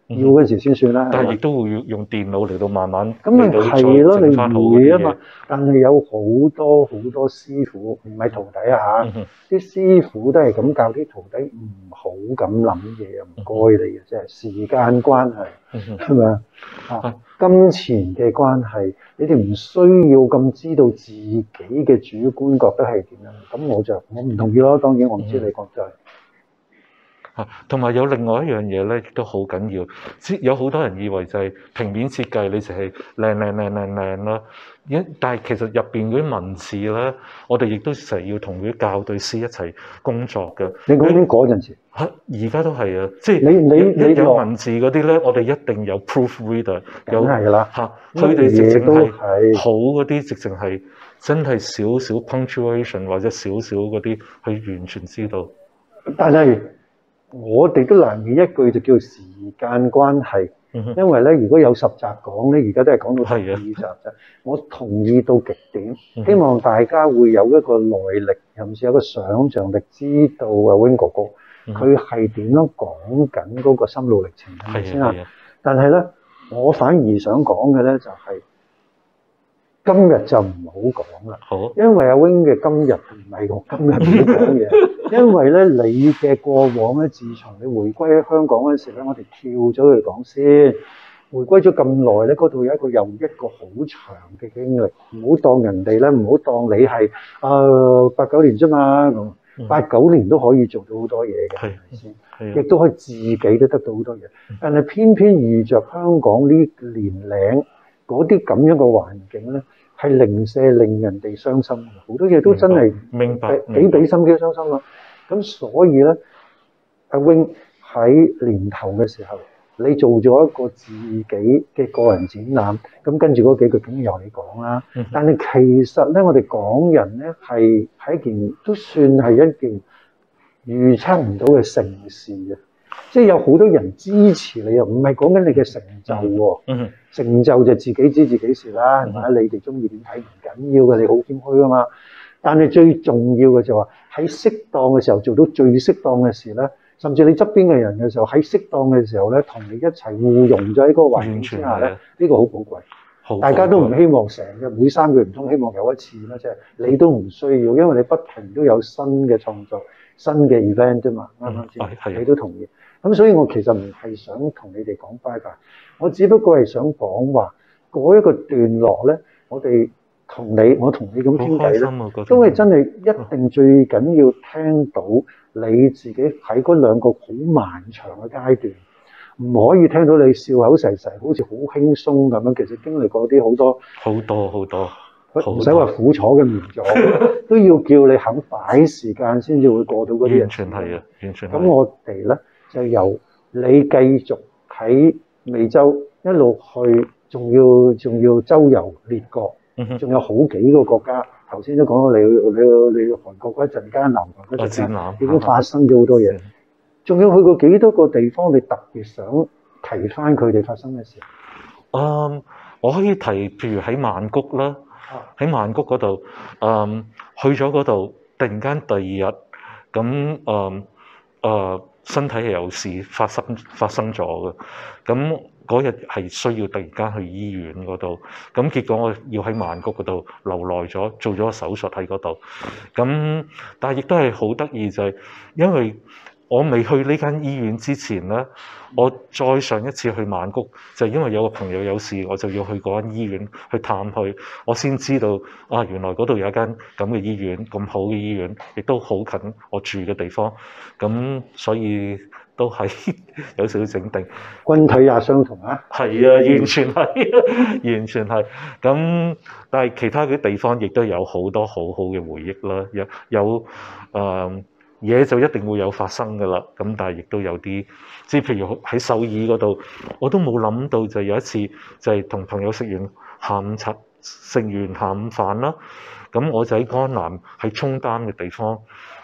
嗯要嗰時先算啦。 但係亦係嘛都會用電腦嚟到慢慢咁咪嚟到係咯，你再整翻好嗰啲嘢會啊嘛。。但係有好多好多師傅，唔係徒弟啊嚇， 嗯哼啲師傅都係咁教啲徒弟，唔好咁諗嘢啊，唔該你嘅，即係時間關係， 嗯哼係咪啊？ 係啊，金錢嘅關係，你哋唔需要咁知道自己嘅主觀覺得係點樣。咁我就我唔同意咯。當然我唔知你覺得係。 啊，同埋有另外一樣嘢咧，亦都好緊要。即有好多人以為就係平面設計，你就係靚靚靚靚靚啦。一但係其實入邊嗰啲文字咧，我哋亦都成日要同嗰啲校對師一齊工作嘅。 你講緊嗰陣時， 嚇，而家都係啊，即係你你一你落有文字嗰啲咧，我哋一定有 proofreader，有梗係啦， 嚇，佢哋直情乜嘢都係係好嗰啲，直情係真係少少 punctuation 或者少少嗰啲，佢完全知道。 但係我哋都難免一句就叫時間關係。 嗯哼， 因為咧，如果有十集講咧，而家都係講到十係啊二集啫。我同意到極點， 嗯希望大家會有一個耐力，甚至有個想像力，知道啊 Wing 哥哥嗯佢係點樣講緊嗰個心路歷程係咪先啊？ 係啊， 但係咧，我反而想講嘅咧就係、今日就唔好講啦。 好， 因為阿 Wing 嘅今日唔係我今日唔好講嘢，因為咧你嘅過往咧，自從你回歸香港嗰陣時咧，我哋跳咗去講先。回歸咗咁耐咧，嗰度有一個又一個好長嘅經歷，唔好當人哋咧，唔好當你係啊八九年啫嘛，咁八九年都可以做到好多嘢嘅， 係係咪先？ 係啊， 亦都可以自己都得到好多嘢，但係偏偏遇着香港呢年齡嗰啲咁樣嘅環境咧，係零舍令人哋傷心嘅，好多嘢都真係明白， 幾明白俾心機傷心咯。咁所以咧，阿 Wing 喺年頭嘅時候，你做咗一個自己嘅個人展覽，咁跟住嗰幾句梗係由你講啦。 嗯但係其實咧，我哋港人咧係係一件都算係一件預測唔到嘅盛事啊！即係有好多人支持你啊，唔係講緊你嘅成就喎。 嗯哼， 成就就自己知自己事啦，係咪？你哋中意點睇唔緊要嘅，你好謙虛啊嘛。但係最重要嘅就話喺適當嘅時候做到最適當嘅事咧，甚至你側邊嘅人嘅時候喺適當嘅時候咧，同你一齊互融咗喺嗰個環境之下咧，呢個好寶貴。 好， 大家都唔希望成日每三個月唔通希望有一次啦，即係你都唔需要，因為你不停都有新嘅創作、新嘅 event 啫嘛，啱唔啱係係先？你都同意。咁所以我其實唔係想同你哋講拜拜，我只不過係想講話嗰一個段落咧，我哋同你，我同你咁好傾偈咧， 開心啊！覺得都係真係一定最緊要聽到你自己喺嗰兩個好漫長嘅階段，唔可以聽到你笑口噬噬，好似好輕鬆咁樣。其實經歷過啲好多好多好多， 唔使話苦楚嘅面狀，都要叫你肯擺時間先至會過到嗰啲日完子。 全係啊，完全係。 咁我哋咧就由你繼續喺美洲一路去，仲要仲要周遊列國， 嗯哼， 仲有好幾個國家。頭先都講到你你你韓國嗰一陣間，南韓嗰啊陣間展覽已經發生咗好多嘢。仲有去過幾多個地方？你特別想提翻佢哋發生嘅事？ 嗯，我可以提，譬如喺曼谷啦，喺曼谷嗰度，嗯，去咗嗰度，突然間第二日，咁誒誒身體係有事發生發生咗嘅，咁嗰日係需要突然間去醫院嗰度，咁結果我要喺曼谷嗰度留耐咗，做咗個手術喺嗰度，咁但係亦都係好得意就係，因為我未去呢間醫院之前咧，我再上一次去曼谷就係因為有個朋友有事，我就要去嗰間醫院去探佢，我先知道啊，原來嗰度有一間咁嘅醫院，咁好嘅醫院，亦都好近我住嘅地方，咁所以都係有少少整定。 軍體也相同啊！ 係啊，完全係，完全係。咁但係其他嘅地方亦都有好多好好嘅回憶啦，有有誒。呃嘢就一定會有發生㗎啦，咁但係亦都有啲，即係譬如喺首爾嗰度，我都冇諗到就有一次就係同朋友食完下午茶，食完下午飯啦，咁我就喺江南喺冲丹嘅地方，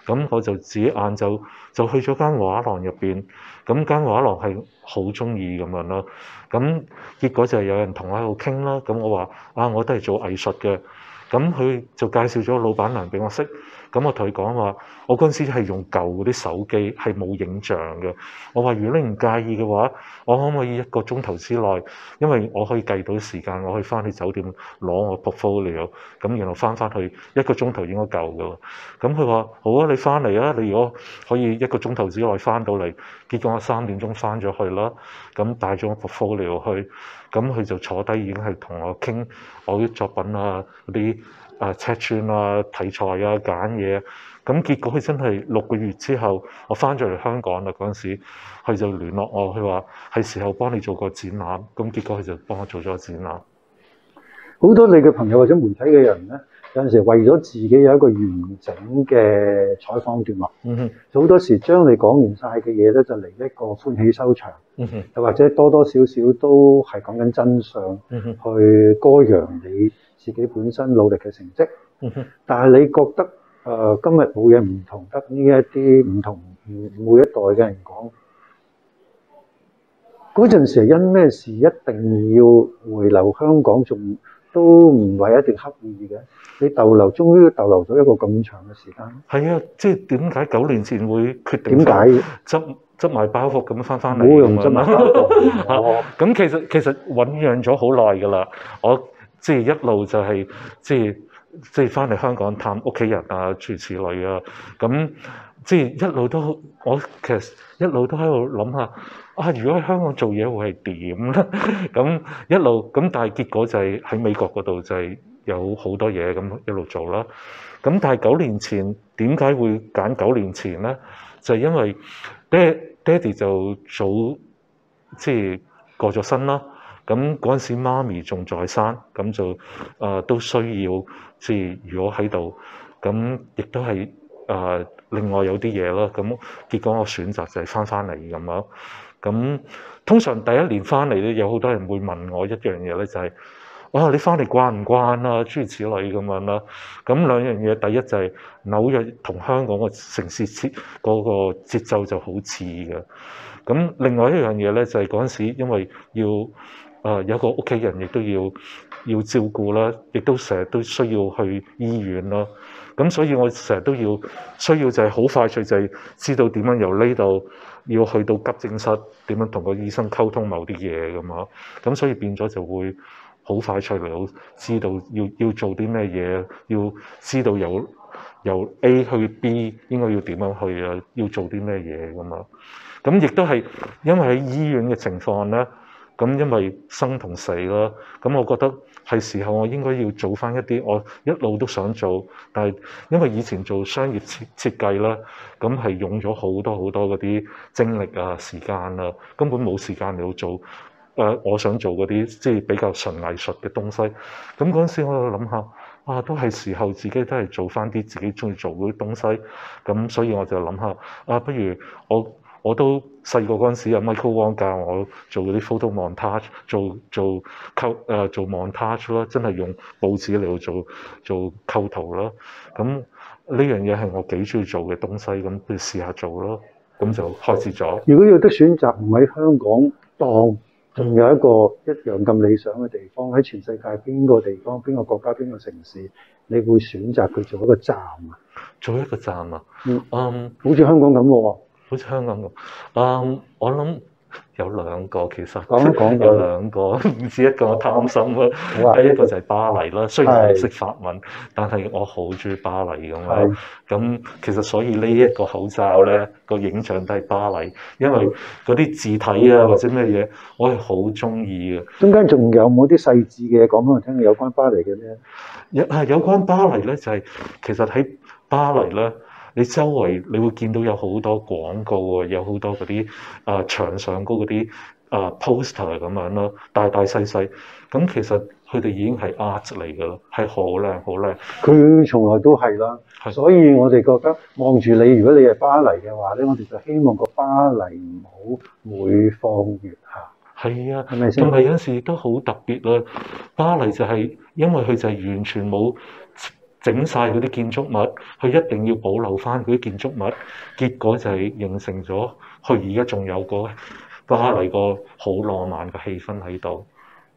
咁我就自己晏晝就去咗間畫廊入邊，咁間畫廊係好中意咁樣咯。咁結果就係有人同我喺度傾啦，咁我話啊，我都係做藝術嘅，咁佢就介紹咗個老闆娘俾我識。咁我同佢講話，我嗰陣時係用舊嗰啲手機，係冇影像嘅。我話如果你唔介意嘅話，我可唔可以一個鐘頭之內，因為我可以計到時間，我可以翻去酒店攞我 portfolio，咁然後翻翻去一個鐘頭應該夠㗎。咁佢話好啊，你翻嚟啊，你如果可以一個鐘頭之內翻到嚟，結果我三點鐘翻咗去啦，咁帶咗個 portfolio 去，咁佢就坐低已經係同我傾我啲作品啊嗰啲。啊尺寸啊題材啊揀嘢，咁結果佢真係六個月之後，我翻咗嚟香港啦嗰陣時，佢就聯絡我，佢話係時候幫你做個展覽，咁結果佢就幫我做咗個展覽。 好多你嘅朋友或者媒體嘅人咧，有陣時為咗自己有一個完整嘅採訪段落， 嗯哼， 好多時將你講完晒嘅嘢咧，就嚟一個歡喜收場， 嗯哼， 又或者多多少少都係講緊真相， 嗯哼， 去歌揚你自己本身努力嘅成績。 嗯哼， 但係你覺得誒、呃、今日冇嘢唔同得呢一啲唔同每一代嘅人講，嗰陣時係因咩事一定要回流香港，仲都唔係一定刻意嘅。你逗留，終於逗留咗一個咁長嘅時間。 係啊，即係點解九年前會決定點解執執埋包袱咁翻翻嚟？ 冇用執埋包袱。 咁其實其實醖釀咗好耐㗎啦，我即係一路就係、是、即係即係翻嚟香港探屋企人啊，諸如此類啊。咁即係一路都我其實一路都喺度諗下啊，如果喺香港做嘢會係點咧？咁一路咁，但係結果就係喺美國嗰度就係有好多嘢咁一路做啦。咁但係九年前點解會揀九年前咧？就係、因為爹爹哋就早即係過咗身啦。咁嗰陣時媽咪仲在生，咁就誒、呃、都需要即係如果喺度，咁亦都係誒、呃、另外有啲嘢啦。咁結果我選擇就係翻翻嚟咁樣。咁通常第一年翻嚟咧，有好多人會問我一樣嘢咧，就係、是。哇！你翻嚟慣唔慣啊？諸如此類咁樣啦。咁兩樣嘢，第一就係紐約同香港個城市節嗰個節奏就好似嘅。咁另外一樣嘢咧，就係嗰陣時因為要誒、呃、有個屋企人，亦都要要照顧啦，亦都成日都需要去醫院啦。咁所以我成日都要需要就係好快脆就係知道點樣由呢度要去到急症室，點樣同個醫生溝通某啲嘢咁啊。咁所以變咗就會。好快脆嚟到知道要要做啲咩嘢，要知道由由 A 去 B 應該要點樣去啊，要做啲咩嘢咁啊。咁亦都係因為喺醫院嘅情況咧，咁因為生同死啦，咁我覺得係時候我應該要做翻一啲我一路都想做，但係因為以前做商業設設計啦，咁係用咗好多好多嗰啲精力啊、時間啊，根本冇時間嚟到做。誒、呃，我想做嗰啲即係比較純藝術嘅東西。咁嗰陣時，我就諗下，啊，都係時候自己都係做翻啲自己中意做嗰啲東西。咁所以我就諗下，啊，不如我我都細個嗰陣時，阿 Michael Wong 教我做嗰啲 photo montage，做做構誒做 montage 啦，真係用報紙嚟到做做構圖啦。咁呢樣嘢係我幾中意做嘅東西，咁不如試下做咯。咁就開始咗。 如果有得選擇，唔喺香港當。仲有一個一樣咁理想嘅地方，喺全世界邊個地方、邊個國家、邊個城市，你會選擇佢做一個站啊？ 做一個站啊？ 嗯， 嗯， 好似香港咁喎。 好似香港咁。嗯，我諗有兩個其實。 講一講有兩個，唔止一個我貪心咯。 好啊。 第一個就係巴黎啦，雖然我唔識法文，但係我好中意巴黎咁樣。咁其實所以呢一個口罩咧，個影像都係巴黎，因為嗰啲字體啊或者咩嘢，我係好中意嘅。 中間仲有冇啲細緻嘅講俾我聽有關巴黎嘅咧？ 有係有關巴黎咧，就係、是、其實喺巴黎咧，你周圍你會見到有好多廣告啊，有好多嗰啲啊牆上高嗰啲啊 poster 咁樣咯，大大細細。咁其實佢哋已經係 art 嚟㗎啦，係好靚好靚。 佢從來都係啦，所以我哋覺得望住你，如果你係巴黎嘅話咧，我哋就希望個巴黎唔好每況愈下。 係啊， 係咪先？ 同埋有陣時都好特別啦。巴黎就係、是、因為佢就係完全冇整晒嗰啲建築物，佢一定要保留翻嗰啲建築物，結果就係形成咗佢而家仲有個巴黎個好浪漫嘅氣氛喺度。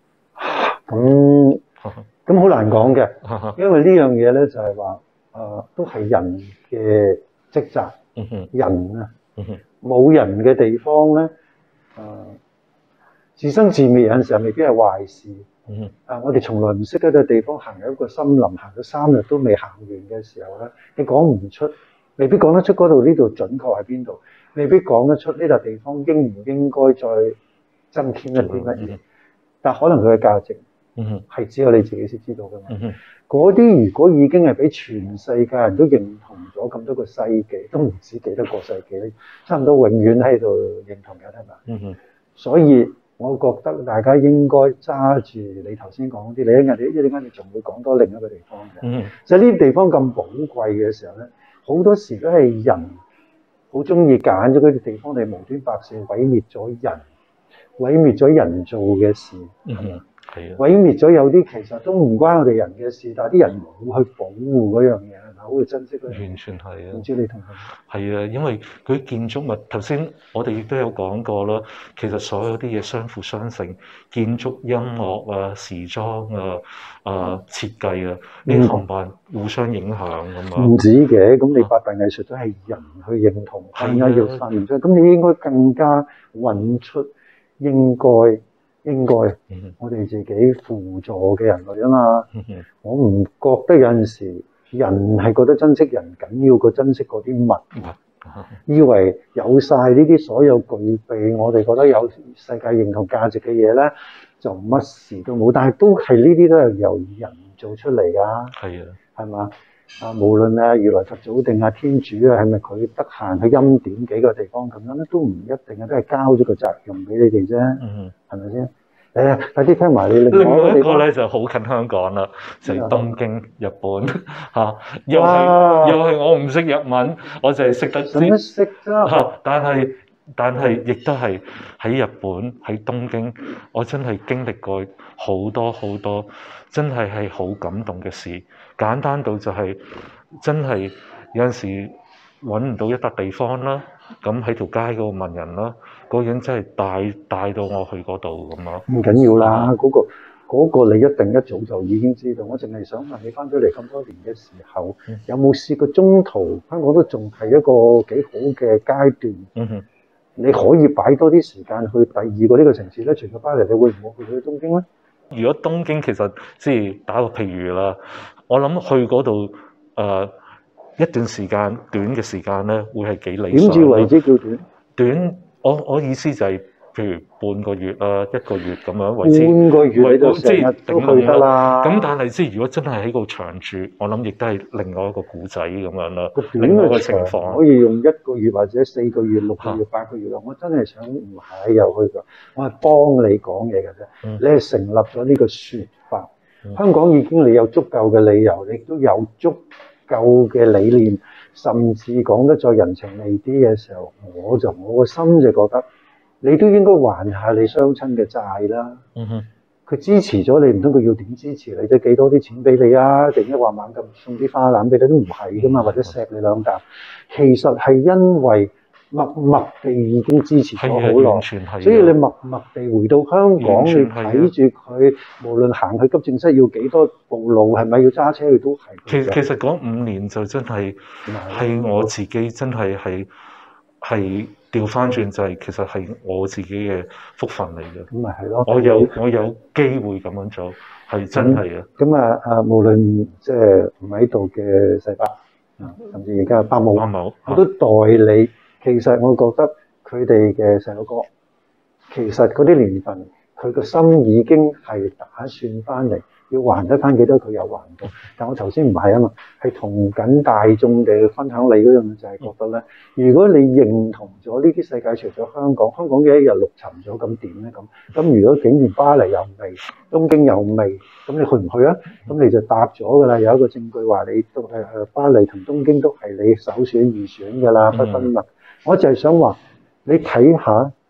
咁咁好難講嘅，因為呢樣嘢咧就係話誒都係人嘅職責， 嗯哼， 人啊嗯哼， 冇人嘅地方咧誒、呃、自生自滅有陣時候未必係壞事。 嗯哼， 啊！我哋從來唔識得個地方行入一個森林，行咗三日都未行完嘅時候咧，你講唔出，未必講得出嗰度呢度準確喺邊度，未必講得出呢笪地方應唔應該再增添一啲乜嘢。但可能佢嘅價值， 嗯哼， 係只有你自己先知道㗎嘛。 嗯哼， 嗰啲如果已經係俾全世界人都認同咗咁多個世紀，都唔知幾多個世紀咧，差唔多永遠喺度認同嘅，係嘛？ 嗯哼， 所以。我覺得大家應該揸住你頭先講啲，你一陣你一陣間你仲會講多另一個地方嘅。 嗯， 就係呢啲地方咁寶貴嘅時候咧，好多時都係人好中意揀咗嗰啲地方，你無端白事毀滅咗人，毀滅咗人做嘅事。 嗯哼，係啊， 毀滅咗有啲其實都唔關我哋人嘅事，但係啲人冇去保護嗰樣嘢，係咪好去珍惜嗰樣嘢？ 完全係啊。 唔知你同唔同？ 係啊，因為佢啲建築物頭先我哋亦都有講過啦，其實所有啲嘢相輔相成，建築、音樂啊、時裝啊、啊設計啊，呢啲冚唪唥互相影響咁啊。 唔止嘅，咁你八大藝術都係人去認同，更加要發現出，咁你應該更加揾出應該應該我哋自己輔助嘅人類啊嘛。我唔覺得有陣時人係覺得珍惜人緊要過珍惜嗰啲物，以為有晒呢啲所有具備我哋覺得有世界認同價值嘅嘢咧，就乜事都冇。但係都係呢啲都係由人做出嚟㗎。係啊，係嘛？啊，無論啊如來佛祖定啊天主啊，係咪佢得閒去欽點幾個地方咁樣咧，都唔一定啊，都係交咗個責任俾你哋啫。嗯，係咪先？誒，快啲聽埋你另外一個咧就好近香港啦，就係東京、日本嚇，又係又係我唔識日文，我就係識得啲識啫嚇，但係但係亦都係喺日本喺東京，我真係經歷過好多好多，真係係好感動嘅事。簡單到就係真係有陣時揾唔到一笪地方啦，咁喺條街嗰度問人啦。嗰人真係帶帶到我去嗰度咁啊！ 唔緊要啦，嗰、嗰個嗰個你一定一早就已經知道。我淨係想問你翻咗嚟咁多年嘅時候，嗯、有冇試過中途香港都仲係一個幾好嘅階段？嗯哼，你可以擺多啲時間去第二個呢個城市咧，除咗巴黎，你會唔會去去東京咧？ 如果東京其實即係打個譬如啦，我諗去嗰度誒一段時間短嘅時間咧，會係幾理想。點至為之叫短？短。我我意思就係、是，譬如半個月啊，一個月咁樣為之， 半個月你就成日都去得啦。 咁但係即係如果真係喺個長住，我諗亦都係另外一個故仔咁樣啦。 個短另外一個嘅情況可以用一個月或者四個月、六個月、八個月啦。我真係想唔係又去㗎，我係幫你講嘢㗎啫。嗯、你係成立咗呢個説法，嗯、香港已經你有足夠嘅理由，你都有足夠嘅理念。甚至講得再人情味啲嘅時候，我就我個心就覺得，你都應該還下你雙親嘅債啦。嗯哼，佢支持咗你，唔通佢要點支持你啫？幾多啲錢俾你啊？定一話猛咁送啲花籃俾你都唔係噶嘛，或者錫你兩啖。其實係因為默默地已經支持咗好耐，所以你默默地回到香港，你睇住佢，無論行去急症室要幾多步路，係咪要揸車去都係。 其其實嗰五年就真係係我自己真係係係調翻轉，就係其實係我自己嘅福分嚟嘅。 咁咪係咯， 我有我有機會咁樣做，係真係啊。 咁啊啊，無論即係唔喺度嘅世伯，甚至而家伯母，伯母我都代理。其實我覺得佢哋嘅細佬哥，其實嗰啲年份，佢個心已經係打算翻嚟，要還得翻幾多佢有還到。但我頭先唔係啊嘛，係同緊大眾嘅分享你嗰樣就係覺得咧，如果你認同咗呢啲世界除咗香港，香港嘅一日陸沉咗，咁點咧咁？咁如果竟然巴黎又未，東京又未，咁你去唔去啊？咁你就答咗㗎啦，有一個證據話你都係誒巴黎同東京都係你首選二選㗎啦，不分物。我就係想話，你睇下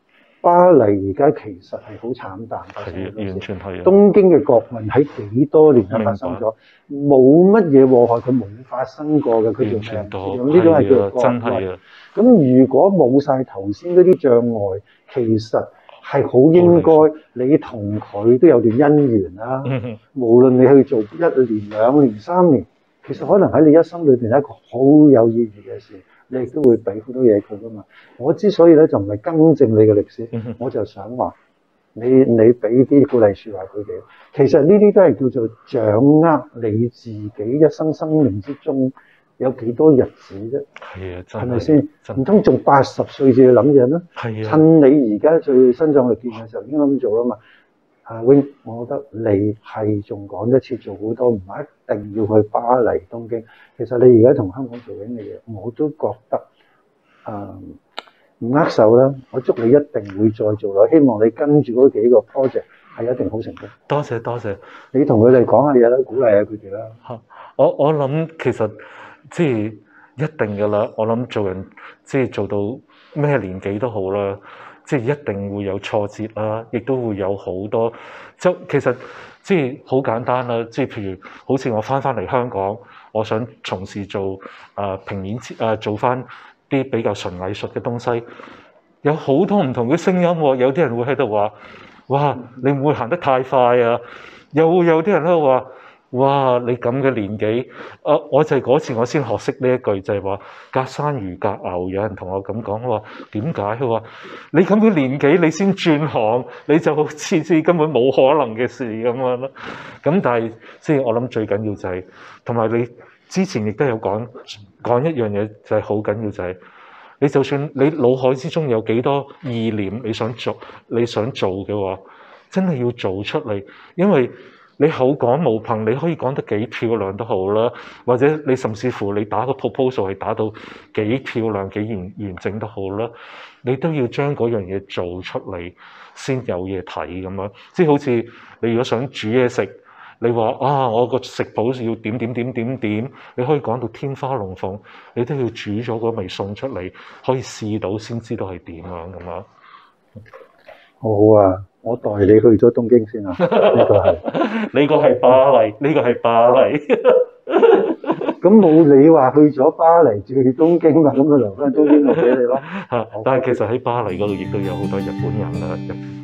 巴黎而家其實係好慘淡發生好係完多事。 全係啊， 東京嘅國民喺幾多年啊發生咗，冇乜嘢禍害佢冇發生過嘅，佢完做咩全到唔知咁呢種係叫做係啊，真國內。 係啊， 咁如果冇晒頭先嗰啲障礙，其實係好應該你同佢都有段姻緣啦。 嗯哼無論你去做一年、兩年、三年，其實可能喺你一生裏邊係一個好有意義嘅事，你亦都會俾好多嘢佢噶嘛。我之所以咧就唔係更正你嘅歷史， 嗯哼我就想話你你俾啲鼓勵説話佢哋。其實呢啲都係叫做掌握你自己一生生命之中有幾多日子啫， 係啊，真係咪先？ 真唔通仲八十歲至去諗嘢咩？ 係啊， 趁你而家最身壯力健嘅時候，應該咁做啦嘛。阿 Wing，我覺得你係仲講得切做好多，唔係一定要去巴黎、東京。其實你而家同香港做緊嘅嘢，我都覺得誒唔握手啦。我祝你一定會再做落，希望你跟住嗰幾個 project 係一定好成功。 多謝多謝。 你同佢哋講下嘢啦，鼓勵下佢哋啦。 嚇！我我諗其實即係一定㗎啦。我諗做人即係做到咩年紀都好啦，即係一定會有挫折啦，亦都會有好多。即其實即係好簡單啦。即係譬如好似我翻翻嚟香港，我想從事做啊、呃、平面設啊，做翻啲比較純藝術嘅東西，有好多唔同嘅聲音喎。有啲人會喺度話：哇，你唔會行得太快啊！又會有啲人喺度話：哇！你咁嘅年紀，啊，我就係嗰次我先學識呢一句，就係話隔山如隔牛。有人同我咁講，我話點解？佢話你咁嘅年紀，你先轉行，你就好似似根本冇可能嘅事咁樣咯。咁但係即係我諗最緊要就係，同埋你之前亦都有講講一樣嘢，就係好緊要就係，你就算你腦海之中有幾多意念你想做你想做嘅話，真係要做出嚟，因為你口講無憑，你可以講得幾漂亮都好啦，或者你甚至乎你打個 proposal 係打到幾漂亮幾完完整都好啦，你都要將嗰樣嘢做出嚟先有嘢睇咁樣。即係好似你如果想煮嘢食，你話啊我個食譜要點點點點點，你可以講到天花龍鳳，你都要煮咗嗰味餸出嚟，可以試到先知道係點樣咁樣。 好啊！我代你去咗東京先啊！呢個係呢個係巴黎，呢個係巴黎。 咁冇你話去咗巴黎，至去東京嘛？咁就留翻東京度俾你咯。 嚇！但係其實喺巴黎嗰度亦都有好多日本人啦。